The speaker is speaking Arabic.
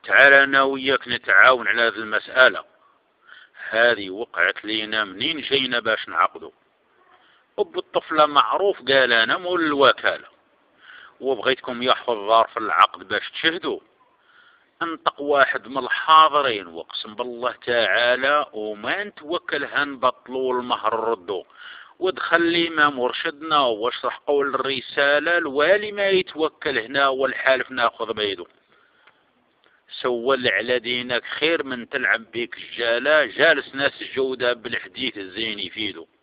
تعال أنا وياك نتعاون على هذه المسألة. هذه وقعت لينا منين جينا باش نعقدوا. أب الطفلة معروف قال أنا مول الوكالة، وبغيتكم يحفظ ظرف العقد باش تشهدوا. انطق واحد من الحاضرين واقسم بالله تعالى وما نتوكل هنبطلوا المهر ردوا، ودخل الإمام ورشدنا واشرح قول الرسالة الوالي ما يتوكل هنا والحالف ناخذ بيده. سول على دينك خير من تلعب بيك الجالة، جالس ناس الجودة بالحديث الزين يفيدوا.